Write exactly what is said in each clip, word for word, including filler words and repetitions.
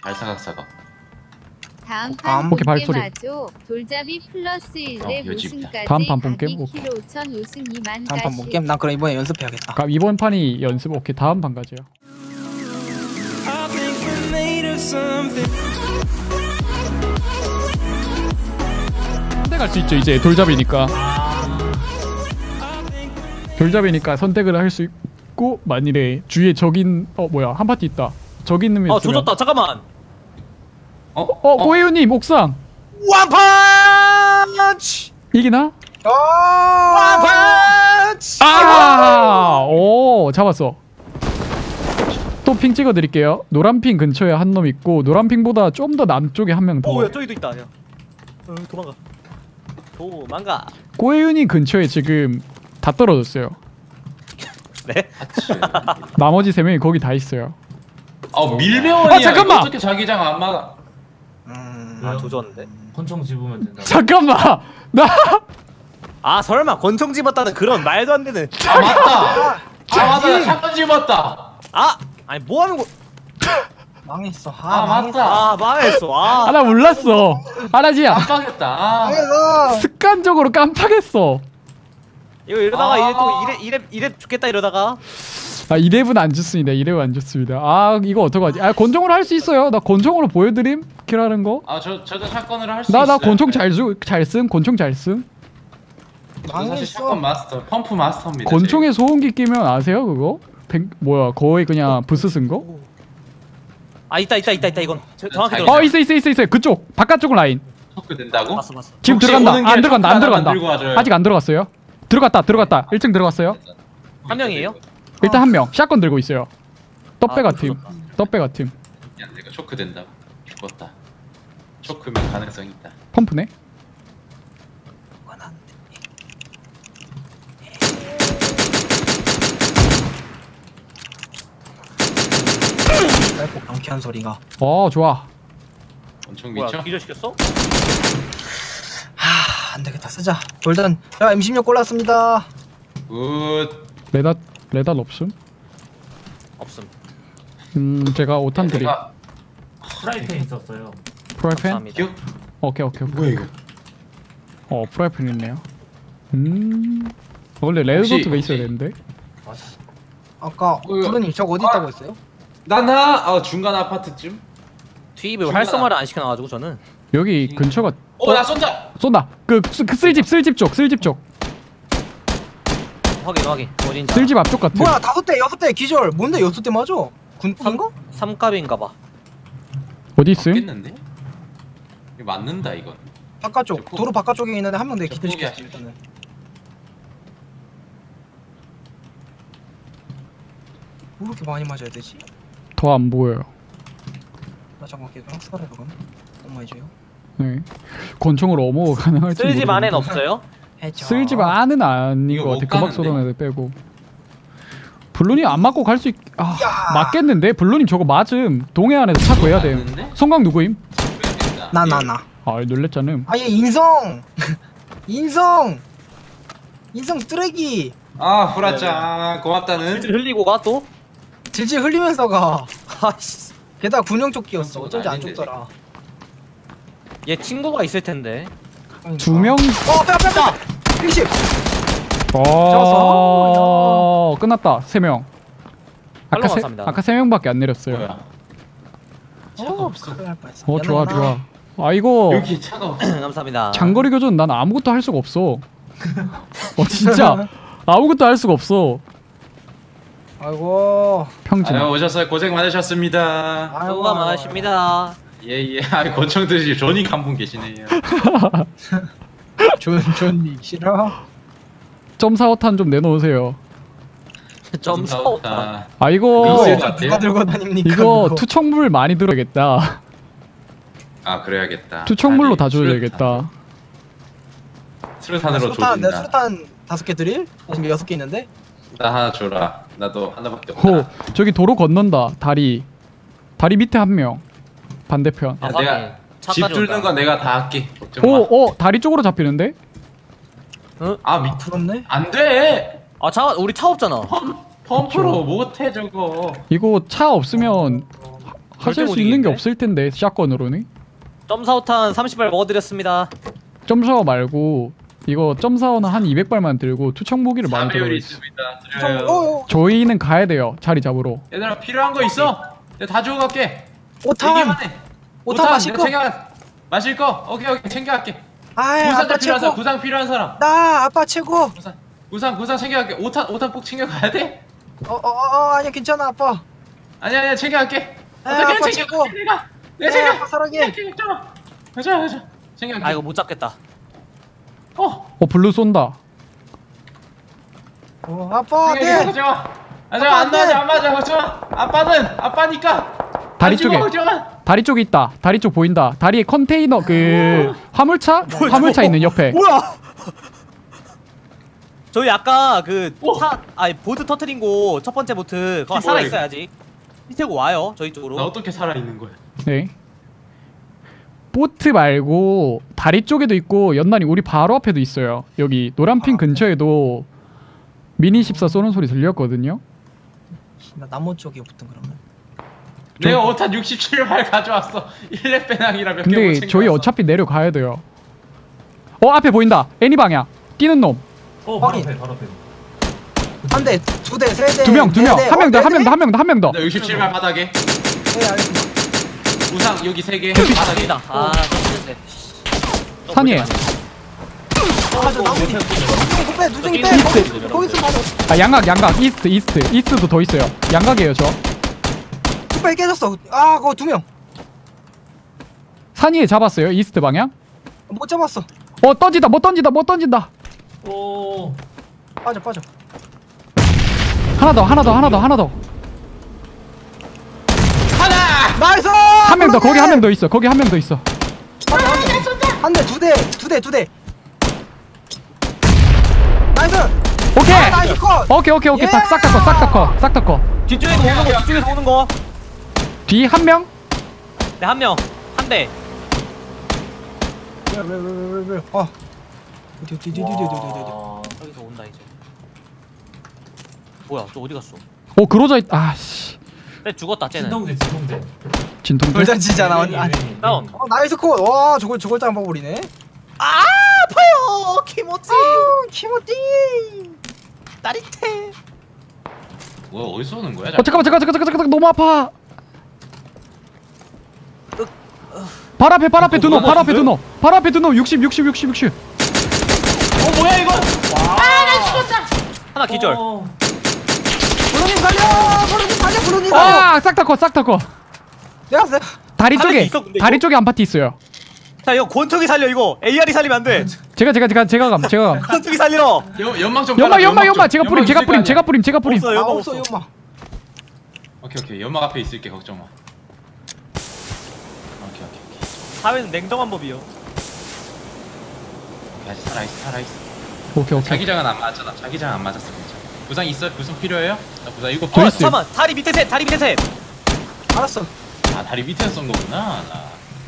발사각사각. 다음 다음 판 오케이, 발소리. 마죠. 돌잡이 플러스 일에 어, 요집이다. 우승까지 다음 판본 가기 게임 킬로 오천 우승 이만 다음 판 가시. 못 게임. 난 그럼 이번에 연습해야겠다. 그럼 이번 판이 연습. 오케이, 다음 판 가죠. 선택할 수 있죠. 이제 돌잡이니까. 돌잡이니까 선택을 할 수 있고, 만일에 주위에 적인 어 뭐야 한 파티 있다. 적 있는 어 조졌다. 잠깐만. 어? 어 고혜윤님 옥상 원펀치. 이기나? 원펀치. 아! 오 잡았어. 또 핑 찍어드릴게요. 노란핑 근처에 한 놈 있고 노란핑보다 좀 더 남쪽에 한 명 더. 오야 저기도 있다. 야. 어, 도망가. 도망가. 고혜윤이 근처에 지금 다 떨어졌어요. 네? 나머지 세 명이 거기 다 있어요. 아 밀배원이야. 아, 잠깐만! 어떻게 자기장 안 막아? 음. 아 조졌는데. 권총 집으면 된다. 잠깐만. 나 아 설마 권총 집었다는 그런 말도 안 되는. 아 맞다. 아 맞다. 나 샷건 집었다. 아 아니 뭐 하는 거? 망했어. 아, 아, 맞다. 아 망했어. 아. 아, 나 몰랐어. 아나지야. 깜빡했다. 아. 망했어. 습관적으로 깜빡했어. 이거 이러다가 아. 이래 또 이래 이래 이래 죽겠다 이러다가. 아 이랩은 안 좋습니다. 이랩은 안 좋습니다. 아 이거 어떡하지? 아 권총으로 할 수 있어요. 나 권총으로 보여드림 킬하는 거. 아저 저도 샷건으로 할 수 나 있어요. 나 권총 잘잘 쓴. 권총 잘 쓴. 저도 사실 샷건 망했어. 마스터, 펌프 마스터입니다. 권총에 소음기 끼면 아세요 그거? 백, 뭐야 거의 그냥 부스 쓴 거? 아 있다 있다 있다 있다 이건 저- 정확히 자기- 들었어. 어 있어 있어 있어 있어. 그쪽 바깥쪽 라인. 토크 된다고? 봤어 봤어. 지금 혹시 들어간다. 오는 안 길에 들어간다. 안 토크 들어간다. 하나 들고 와줘요. 아직 안 들어갔어요. 들어갔다. 들어갔다. 일 층 들어갔어요. 한 명이에요? 일단 한 명. 샷건 들고 있어요. 떡배가 아, 팀. 죽었다. 떡배가 팀. 야 내가 초크 된다고. 죽었다. 초크면 가능성 있다. 펌프네. 짧고 경쾌한 소리가. 어 좋아. 엄청 뭐야 미쳐. 기절시켰어? 하, 안 되겠다. 쓰자. 골든. 자, 엠 십육 골랐습니다. 굿. 레닷 레닷 없음. 없음. 음 제가 오탄 드림. 내가 프라이팬 있었어요. 프라이팬? 감사합니다. 기억? 오케이 오케이 오케이. 뭐야 이거? 어 프라이팬 있네요. 음 원래 혹시- 레드도트가 있어야 되는데. 맞아. 아까 뭐야? 골든님 저거 어디 아. 있다고 했어요? 나나 어, 중간 아파트쯤. 투입을 중간아. 활성화를 안 시켜놔가지고 저는. 여기 근처가 어나 쏜다. 쏜다. 그, 스- 그 쓸집 쓸집 쪽 쓸집 쪽 확인 확인. 어딘지. 쓸집 앞쪽 같은. 뭐야, 다섯 대, 여섯 대 기절. 뭔데 여섯 대 맞아? 군인가? 삼갑인가봐. 어디 있음? 겠는데? 이거 맞는다 이건. 바깥쪽. 저 도로 바깥쪽에 있는데 한 명 내 저 기절시켰어 포기하시- 일단은. 뭐 이렇게 많이 맞아야 되지? 더 안 보여요. 나 잠깐 계속 학살해 그럼. 너무 많이 줘요. 네. 권총으로 어머가 가능할지 쓸집 안엔 모르겠는데. 없어요? 해줘. 쓸집 안은 아닌 이거 것 못 같아. 그박 가는데? 쏘던 애들 빼고. 블루님 안 맞고 갈 수 있... 아 야! 맞겠는데? 블루님 저거 맞음. 동해 안에서 차 구해야 돼. 맞는데? 성광 누구임? 나, 나, 나. 아 놀랬잖아. 아얘 인성! 인성! 인성 쓰레기! 아 후라짱 고맙다는. 질질 흘리고 가 또? 질질 흘리면서 가. 아씨. 게다가 군용조끼였어. 어쩐지 안 아닌데, 좁더라. 얘 친구가 있을 텐데. 두 명. 어, 빼, 빼, 빼! 일십! 어 끝났다. 세 명. 아까 팔로우 세 감사합니다. 아까 세 명밖에 안 내렸어요. 뭐야? 차가 어, 없어. 큰일 날 뻔했어. 어 좋아 미안해, 좋아. 아 이거 여기 차가 없어. 감사합니다. 장거리 교전 난 아무것도 할 수가 없어. 어 진짜 아무것도 할 수가 없어. 아이고. 평진. 아유 오셨어요. 고생 많으셨습니다. 아이고, 수고가 아이고, 많으십니다. 예예. 아 권총 드시 조닉 한 분 계시네요. 아이고. 존, 존, 싫어? 점사오탄 좀 내놓으세요. 점 서. 아, 아 이거 있을 것 같아요. 누가 들고 다닙니까? 이거 그거? 투척물 많이 들어야겠다. 아 그래야겠다. 투척물로 아니, 다 줘야겠다. 수류탄으로 수류탄, 내 조진다. 수류탄 다섯 개 드릴? 지금 여섯 개 있는데? 나 하나 줘라. 나도 하나밖에 없다. 호 저기 도로 건넌다. 다리 다리 밑에 한 명. 반대편. 야, 아, 내가 확인. 집 차까지 뚫는 온다. 건 내가 다 할게. 걱정 마. 오, 어 다리 쪽으로 잡히는데? 아 미. 부럽네? 안 돼. 아 차 우리 차 없잖아. 펌 펌프로 못해 저거. 이거 차 없으면 하실 수 있는 게 없을 텐데 샷건으로는. 점사오탄 삼십 발 먹어드렸습니다. 점사워 말고 이거 점사워는 한 이백 발만 들고 투척 무기를 많이 들고 사배율이 있어. 있습니다. 어, 드려요. 어, 저희는 가야 돼요. 자리 잡으러. 얘들아 필요한 거 있어? 내가 다 주고 갈게. 오탄. 얘기만 해. 오탄 마실 내가 거. 챙겨 마실 거. 오케이 오케이 챙겨갈게. 아이, 구상 아빠 필요한 사람. 최고. 구상 필요한 사람. 나 아빠 최고. 구상 구상 구상 챙겨갈게. 오탄 오탄 꼭 챙겨가야 돼? 어, 어, 어, 아니야, 괜찮아, 아빠. 아니야 아니야 챙겨갈게. 아, 어떻게 아빠 챙겨? 최고. 내가 내가 네, 챙겨. 아빠 사랑해. 챙겨. 가자 가자. 챙겨갈게. 아 이거 못 잡겠다. 어. 어 블루 쏜다. 어, 아빠, 챙겨갈게. 네. 걱정 마. 아, 저 아빠, 안 안 돼. 맞아 안 맞아 걱정 마. 아빠는 아빠니까. 다리 안 죽어, 쪽에. 걱정 마. 다리 쪽에 있다. 다리 쪽 보인다. 다리에 컨테이너 그 화물차? 화물차 있는 옆에. 뭐야? 저희 아까 그 오. 차, 아니 보드 터트린 곳 첫 번째 보트 그거 이거 살아 뭐야, 있어야지. 밑에고 와요 저희 쪽으로. 나 어떻게 살아 있는 거야? 네. 보트 말고 다리 쪽에도 있고 연단이 우리 바로 앞에도 있어요. 여기 노란핑 아, 근처에도 미니 십사 쏘는 소리 들렸거든요. 나 나무 쪽에 붙은 그러면. 내가 오탄 육십칠 발 가져왔어. 일 렙 배낭이라 몇 개 못 근데 챙겨왔어. 저희 어차피 내려가야 돼요. 어 앞에 보인다. 애니 방향. 뛰는 놈. 어 바로 확인. 앞에 바로 앞에. 한 대, 두 대, 세 대. 두 명, 두 명. 네 대. 한 명 더, 어, 한 명 더, 한 명 더, 한 명 더. 나 육십칠 발 바닥에. 네, 알겠습니다. 우상 여기 세 개. 바닥이다. 바닥에. 아 좋은데. 산이에. 아, 저 나무 뒤. 누중이 빼, 누중이 빼. 이스트. 거기, 거기 있으면 바로. 아 양각, 양각. 이스트, 이스트. 이스트도 더 있어요. 양각이에요 저. 깃발 깨졌어. 아, 그거 두 명. 산이에 잡았어요. 이스트 방향. 못 잡았어. 어 던진다, 못 던진다, 못 던진다. 오. 빠져, 빠져. 하나 더, 하나 더, 하나 더, 하나 더. 하나. 나이스! 한 명 더, 거기 한 명 더 있어. 거기 한 명 더 있어. 한 대, 두 대, 두 대, 두 대. 나이스! 오케이. 아, 나이스 컷! 오케이, 오케이, 오케이. 예! 싹 다 커, 싹 다 커, 싹 다 커. 뒤쪽에서 오는 거 뒤쪽에서 오는 거. 뒤 한 명. 네 한 명. 한 대. 왜, 왜, 왜, 왜, 왜, 왜. 어. 어디, 어디, 어디, 어디, 어디, 어디, 어디. 와, 저기서 온다 이제. 뭐야 저 어디 갔어? 오 그러자 있. 아씨. 쟤 죽었다 쟤는. 진동제 진동제. 진통제. 돌잔치잖아. 유행이, 아, 유행이, 다운. 유행이. 어, 나이스 컷! 와, 저걸, 저걸 짱박버리네. 아 아파요. 키모찌. 아, 키모띠! 따릿해. 뭐야 어디서 오는 거야? 어 잠깐만, 잠깐, 잠깐, 잠깐, 잠깐, 너무 아파. 발 앞에, 발 앞에 두노, 발 앞에 두노, 발 앞에 두노. 육십, 육십, 육십, 육십. 어 뭐야 이거? 하나 기절. 어. 브로님 살려! 브로님 살려! 브로님 살려! 아, 싹 다 커, 싹 다 커. 내가 내 다리 살릴 쪽에, 수 있어, 근데 다리 이거? 쪽에 한 파티 있어요. 자 이거 권총이 살려 이거. 에이알이 살리면 안 돼. 제가, 제가, 제가, 제가 감, 제가 감. 권총이 살리러. 연 연막 좀. 연마, 깔아줘, 연마, 좀. 연마. 제가 뿌림, 연막 제가 있을 거 뿌림, 아니야. 제가 뿌림, 제가 뿌림. 없어 아, 연막 없어, 없어. 이거 마. 오케이 오케이 연막 앞에 있을게 걱정 마. 오케이 오케이 오케이. 사회는 냉정한 법이요. 아직 살아 있어 살아 있어. 오케이, 오케이. 자기장은 안 맞았잖아. 자기장 안 맞았어 괜찮아. 부상 있어요? 부상 필요해요? 나 부상 이거. 저 어 있어요. 잠깐만 다리 밑에 셋 다리 밑에 셋. 알았어. 아 다리 밑에서 쏜 거구나. 나.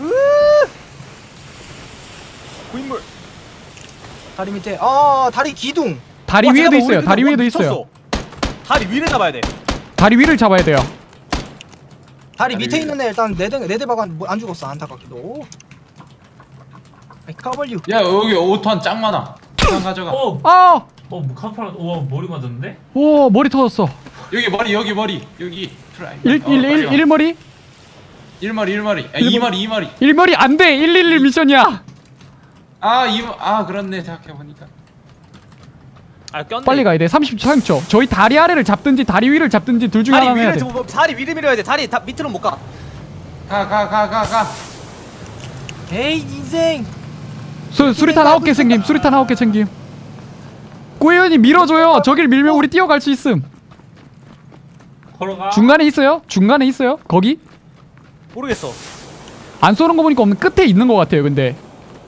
고인물. 다리 밑에. 어, 다리 기둥. 다리 와, 위에도 잠깐만, 있어요. 우리 다리 근데 위에도 뭐 있어요. 미쳤어. 다리 위를 잡아야 돼. 다리 위를 잡아야 돼요. 다리 다리 밑에 위에. 있는 애 일단 네대 네대 박안 안 죽었어 안타깝게도. 아이 커버류. 야 여기 오탄 짱 많아. 부상 가져가. 어. 아, 어 카파라. 우와 머리 맞았는데? 오 머리 터졌어. 여기 머리 여기 머리 여기. 트라이. 일, 어, 일, 빨리 일, 와. 일 머리? 일 머리 일 머리. 아, 일 이 머- 머리 이 머리. 일 머리 안 돼. 일일일 미션이야. 아이아 그렇네 생각해 보니까. 아 꼈네. 빨리 가야 돼. 삼십 초, 삼십 초. 저희 다리 아래를 잡든지 다리 위를 잡든지 둘 중에 다리 하나 해야 위를 돼. 좀 다리 위를 밀어야 돼. 다리 다 밑으로 못 가. 가 가 가 가 가. 에이 인생. 수, 수리탄 아홉 개 챙김. 수리탄 아홉 개 챙김. 꾸혜연이 밀어줘요. 저길 밀면 우리 뛰어갈 수 있음. 걸어가. 중간에 있어요? 중간에 있어요? 거기? 모르겠어. 안 쏘는 거 보니까 없는 끝에 있는 거 같아요. 근데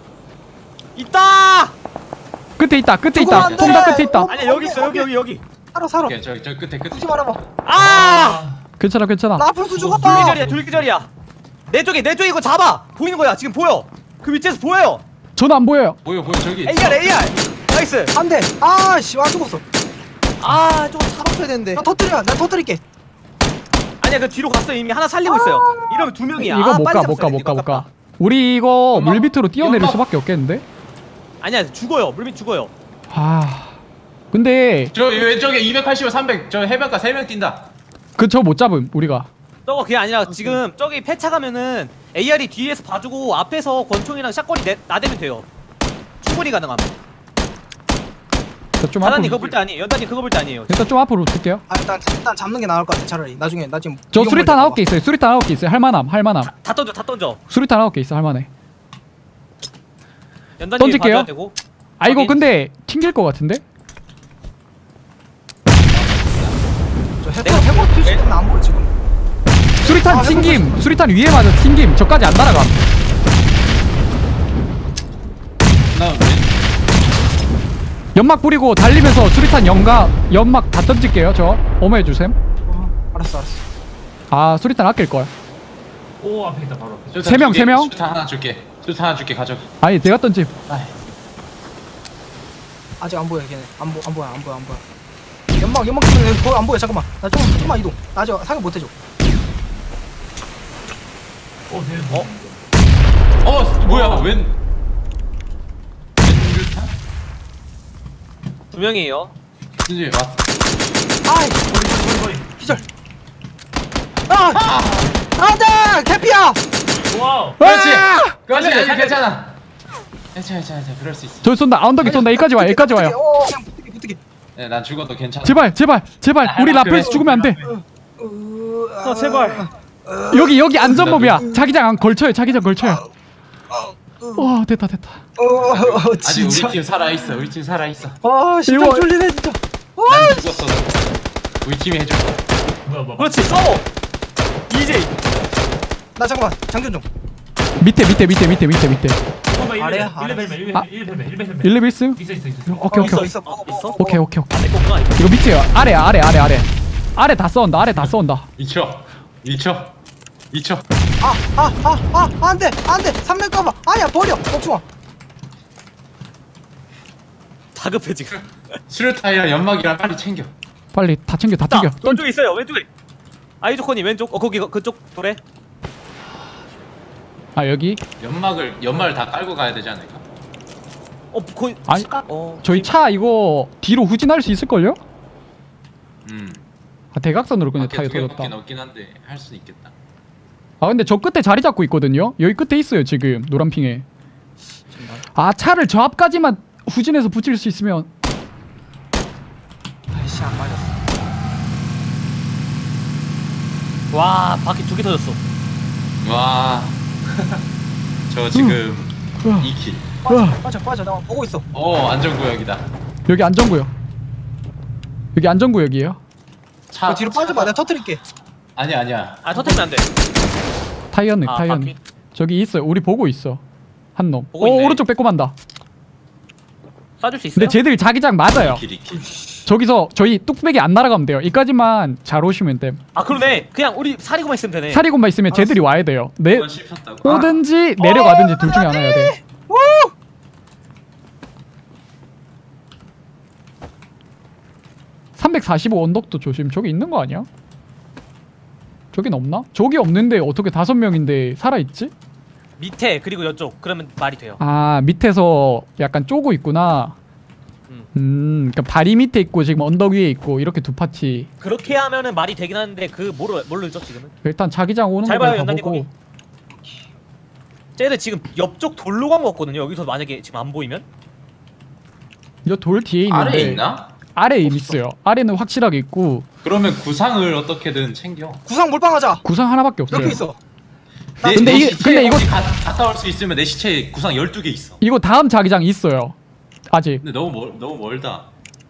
있다. 끝에 있다. 끝에 저거 있다. 안 돼. 통닭 끝에 있다. 아니야 여기 있어 여기 여기 여기. 살아 살아. 오케이 저기 저 끝에 끝에. 죽지 말아봐. 아! 괜찮아, 괜찮아. 나 앞으로 죽었다. 둘기절이야 둘기절이야. 내 쪽에 내 쪽에 이거 잡아. 보이는 거야 지금 보여. 그 위치에서 보여요. 저는 안 보여요. 보여 보여 저기. 에이알 에이알. 나이스. 안 돼. 아씨 와 죽었어. 아 저거 잡았어야 되는데. 나 터뜨려. 나 터뜨릴게. 아니야 그 뒤로 갔어 이미 하나 살리고 있어요. 이러면 두 명이야. 이거 아, 못 빨리 가 잡았어야 못 가 돼, 못 가 이거 못 가. 아깝다. 우리 이거 연막, 물 밑으로 뛰어내릴 연막. 수밖에 없겠는데? 아니야 죽어요. 물밑 죽어요. 아 근데 저 왼쪽에 이백팔십에 삼백 저 해변가 세 명 뛴다. 그 저 못 잡음 우리가. 저거 그게 아니라 지금 저기 폐차 가면은 에이알이 뒤에서 봐주고 앞에서 권총이랑 샷건이 내, 나대면 돼요. 충분히 가능함. 좀 자단님 앞으로 그거 볼 때 아니에요. 연단님 그거 볼 때 아니에요. 일단 좀 앞으로 붙을게요. 아 일단 일단 잡는 게 나을 것 같아 차라리. 나중에 나 지금 저 위험할 수리탄 때가 아홉 개 있어요. 수리탄 아홉 개 있어요. 할만함 할만함. 다, 다 던져 다 던져. 수리탄 아홉 개 있어 할만해. 연단님이 던질게요. 봐줘야 되고. 아 이거 확인. 근데 튕길 것 같은데? 저 해골 해골 필수는 안 보여 지금. 수리탄 아, 튕김 수리탄 위에 맞아 튕김 저까지 안 날아가. 나 왼. 연막 뿌리고 달리면서 수리탄 연가 연막 다 던질게요. 저 어머해 주셈. 어, 알았어 알았어. 아 수리탄 아낄 걸. 오 앞에 있다 바로 앞에. 수류탄 세 명, 줄게. 세 명? 수류탄 하나 줄게. 수류탄 하나 줄게 가져. 아니 내가 던짐. 아이. 아직 안 보여 걔네. 안, 보, 안 보여 안 보여 안 보여. 연막 연막 때문에 거의 안 보여. 잠깐만. 나 좀 조금만 이동. 나 아직 사격 못 해줘. 오 쟤. 어? 어 뭐야 왼. 왼 수류탄? 두 명이에요. 진지 왔어. 아이 거의 거의. 기절. 아 안돼 개피야. 와우. 그렇지. 아! 그렇지. 살려, 살려. 괜찮아. 괜찮아 괜찮아 괜찮아. 그럴 수 있어. 저 쏜다. 언덕에 쏜다. 여기까지 와. 여기까지 와요. 어 그냥 붙게 붙게. 네, 난 죽어도 괜찮아. 제발 제발 제발. 우리 아, 라페에서 그래. 죽으면 안 돼. 어 제발. 여기 여기 안전범위야. 자기장 안 걸쳐요. 자기장 걸쳐요. 와 됐다 됐다. 어 아직 우리 진짜. 팀 살아 있어. 우리 팀 살아 있어. 아 심장 이거- 쫄리네 진짜. 난 죽었어. 우리 팀이 해줘. 뭐야 뭐야. 그렇지 싸워. 이제이. 나 잠깐만 장전 좀. 밑에 밑에 밑에 밑에 밑에 밑에. 잠깐만 아래야, 일 레벨 일 아. 레벨 일 레벨 일 레벨 일 레벨 있음? 있어 있어 있어. 오케이 있어 오케이 있어. 어, 있어? 오케이 오케이 오케이. 안될 거구나 이거. 이거 밑에요. 아래 아래 아래 아래. 아래 다 쏜다. 아래 다 쏜다. 이 초. 이 초. 이 초. 아아아아 안돼 안돼 삼면 까봐. 아니야 버려 복숭아. 다급해 지금. 수류탄이랑 연막이랑 빨리 챙겨. 빨리 다 챙겨 다 자 챙겨. 왼쪽에 있어요 왼쪽에. 아이조코님 왼쪽. 어 거기 그쪽 돌에. 아 여기 연막을 연막을 다 깔고 가야 되지 않을까? 어 거기. 아니, 어 저희 차 이거 뒤로 후진할 수 있을걸요? 음. 아 대각선으로 그냥 밖에 타이어 두개 터졌다. 넘긴 없긴 한데 할 수 있겠다. 아 근데 저 끝에 자리 잡고 있거든요. 여기 끝에 있어요 지금 노란핑에. 아 차를 저 앞까지만 후진해서 붙일 수 있으면. 아이씨 안 맞았어. 와 바퀴 두 개 터졌어. 와. 저 지금 우와. 이 킬. 빠져 우와. 빠져 빠져 나 보고 있어. 어 안전구역이다. 여기 안전구역. 여기 안전구역이에요. 차 너 뒤로 빠져봐. 차가- 내가 터뜨릴게. 아니야 아니야. 아 터뜨리면 안 돼. 타이어는 아 타이어는 바퀴. 저기 있어요. 우리 보고 있어. 한 놈. 보고 오 있네. 오른쪽 빼꼼한다. 쏴줄 수 있어요? 근데 쟤들이 자기장 맞아요. 이 킬, 이 킬. 저기서 저희 뚝배기 안 날아가면 돼요. 이까지만 잘 오시면 됨. 아 그러네. 그냥 우리 사리고만 있으면 되네. 사리곰만 있으면 쟤들이 와야 돼요. 내 이건 씹혔다고. 오든지 내려가든지 둘 중에 하나여야 돼. 삼백사십오 언덕도 조심. 저기 있는 거 아니야? 저긴 없나? 저기 없는데 어떻게 다섯 명인데 살아있지? 밑에 그리고 이쪽 그러면 말이 돼요. 아 밑에서 약간 쪼고 있구나. 음. 음 그러니까 다리 밑에 있고 지금 언덕 위에 있고 이렇게 두 파티. 그렇게 하면은 말이 되긴 하는데 그 뭐로 모르죠 지금은. 일단 자기장 오는 잘 거 봐요, 다 연단님 보고. 쟤들 지금 옆쪽 돌로 간 거 같거든요. 여기서 만약에 지금 안 보이면 저 돌 뒤에 있는데 아래 있나? 아래에 있어요. 아래는 확실하게 있고 그러면 구상을 어떻게든 챙겨. 구상 몰빵하자. 구상 하나밖에 없어요. 이렇게 있어. 내, 근데 내 이게- 시체에 근데 이거- 혹시 가, 갔다 올 수 있으면 내 시체에 구상 열두 개 있어. 이거 다음 자기장 있어요. 아직. 근데 너무 멀 너무 멀다.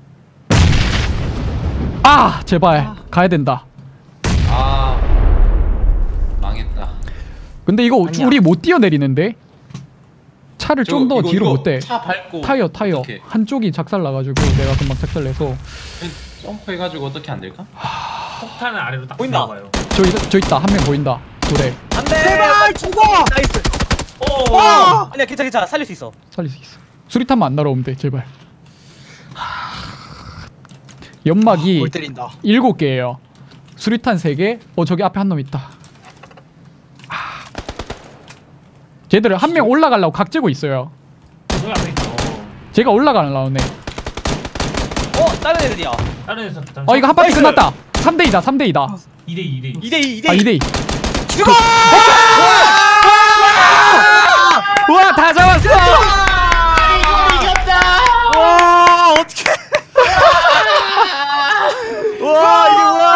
아 제발 가야 된다. 아 망했다. 근데 이거 아니야. 우리 못 뛰어내리는데 차를 저 좀 더 이거- 뒤로 이거 못 대. 차 밟고 타이어 타이어 어떻게 한쪽이 작살 나가지고 내가 금방 작살내서 점프해가지고 어떻게 안 될까? 폭탄은 아래로 딱 보인다. 들어가요. 저, 있- 저 있다 한 명 보인다. 돌에 안돼. 제발 죽어. 나이스. 오. 와. 아니야 괜찮아 괜찮아 살릴 수 있어. 살릴 수 있어. 수리탄만 안 날아오면 돼 제발. 하... 연막이 골 때린다. 일곱 개예요. 수리탄 세 개. 어 저기 앞에 한 놈 있다. 아. 쟤들 한 명 올라가려고 각 재고 있어요. 저기 앞에 있다. 어. 제가 올라가려네. 어 다른 애들이야. 다른 데서 어 이거 한 바퀴 나이스. 끝났다. 삼 대 이다. 삼 대 이다. 이 대 이 대 이. 이 대 이, 이 대 아 이. 이 대 이. 죽어! 우와 다 잡았어. 와 어떡해. 와 이게 뭐야.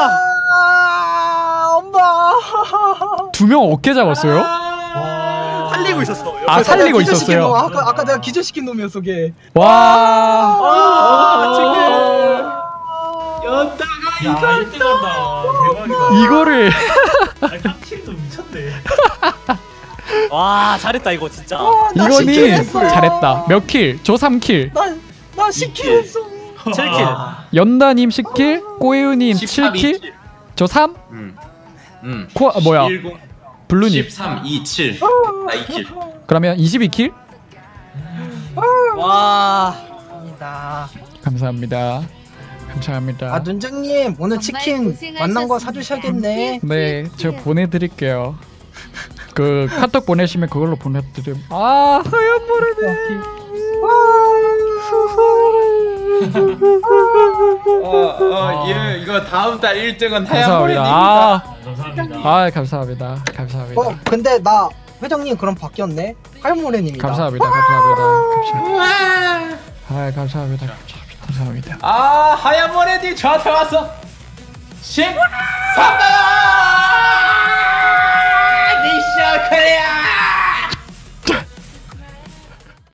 아, 엄마. 두 명 어깨 잡았어요? 와. 살리고 있었어. 아, 옆에서. 살리고 기절시킨 있었어요. 놈, 아까 아까 내가 기절시킨 놈이었어 걔. 와. 아, 야, 일 등 한다. 대박이다. 이거를 아니, 깜찍이도 미쳤네. 와 잘했다 이거 진짜. 아, 나 이거니 시킬했어. 잘했다. 몇 킬? 저 삼 킬. 나나 시킬했어. 칠 킬. 연다님 십 킬, 꼬에우님 칠 킬, 저 삼, 음. 음. 코 아, 뭐야? 십일, 블루님. 십삼, 이, 칠. 나 이 킬. 그러면 이십이 킬? 와. 감사합니다. 감사합니다. 감사합니다. 아 눈장님 오늘 정말 치킨 고생하셨습니다. 만난 거 사주셔야겠네. 네, 제가 보내드릴게요. 그 카톡 보내시면 그걸로 보내드림. 아, 하얀 모래네. 어, 어, 예, 이거 다음 달 일 등은 감사합니다. 하얀 아, 감사합니다. 아, 감사합니다. 감사합니다. 어 근데 나 회장님 그럼 바뀌었네. 할모래님이다. 감사합니다. 감사합니다. 감사합니다. 아, 감사합니다. 감사합니다. 아, 하얀 모래님 저한테 왔어. 십삼 만 원.